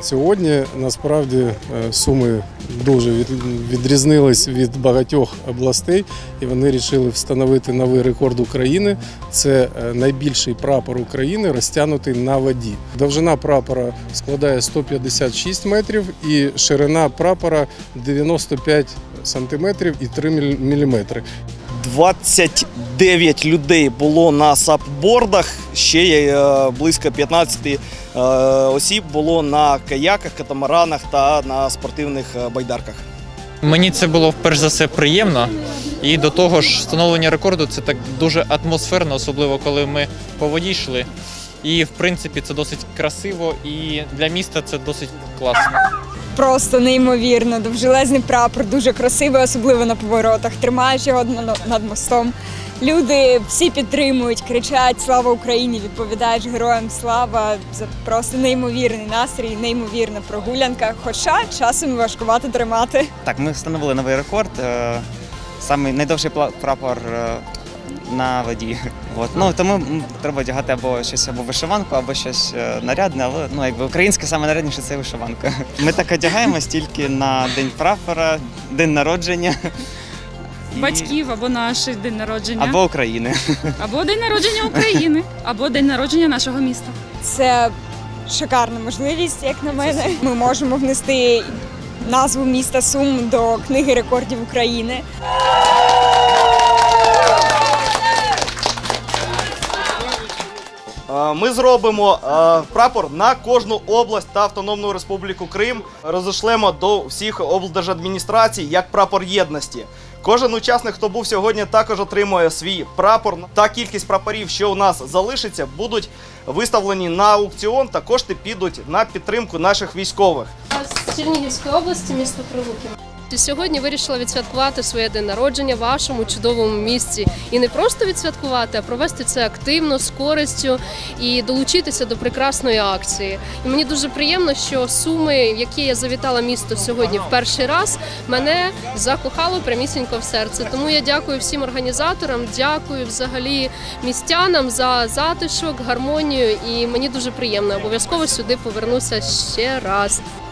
Сьогодні, насправді, Суми дуже відрізнились від багатьох областей, і вони вирішили встановити новий рекорд України. Це найбільший прапор України, розтягнутий на воді. Довжина прапора складає 156 метрів і ширина прапора 95 сантиметрів і 3 міліметри. 29 людей було на сапбордах, ще близько 15 осіб було на каяках, катамаранах та на спортивних байдарках. Мені це було перш за все приємно, і до того ж встановлення рекорду це так дуже атмосферно, особливо коли ми по воді йшли. І в принципі це досить красиво, і для міста це досить класно. Просто неймовірно, довжелезний прапор, дуже красивий, особливо на поворотах, тримаєш його над мостом. Люди всі підтримують, кричать «Слава Україні!», відповідаєш «Героям слава!». Це просто неймовірний настрій, неймовірна прогулянка, хоча часом важкувато тримати. Так, ми встановили новий рекорд, самий найдовший прапор на воді. Тому треба одягати або вишиванку, або щось нарядне, але українське саме нарядніше – це вишиванка. Ми так одягаємось тільки на День прапора, День народження. Батьків або наш день народження. Або України. Або день народження України, або день народження нашого міста. Це шикарна можливість, як на мене. Ми можемо внести назву міста Сум до книги рекордів України. Ми зробимо прапор на кожну область та Автономну Республіку Крим. Розійшлемо до всіх облдержадміністрацій як прапор єдності. Кожен учасник, хто був сьогодні, також отримує свій прапор. Та кількість прапорів, що у нас залишиться, будуть виставлені на аукціон та кошти підуть на підтримку наших військових. З Чернігівської області, місто Прилуки. Сьогодні вирішила відсвяткувати своє день народження в вашому чудовому місці. І не просто відсвяткувати, а провести це активно, з користю і долучитися до прекрасної акції. І мені дуже приємно, що Суми, в які я завітала місто сьогодні в перший раз, мене закохало прямісінько в серце. Тому я дякую всім організаторам, дякую взагалі містянам за затишок, гармонію. І мені дуже приємно. Обов'язково сюди повернуся ще раз.